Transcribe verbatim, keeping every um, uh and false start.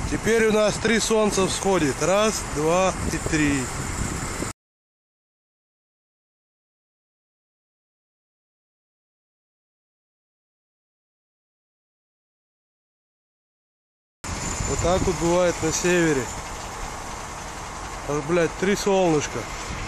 Теперь у нас три солнца всходит. Раз, два и три. Вот так вот бывает на севере. Аж, блядь, три солнышка.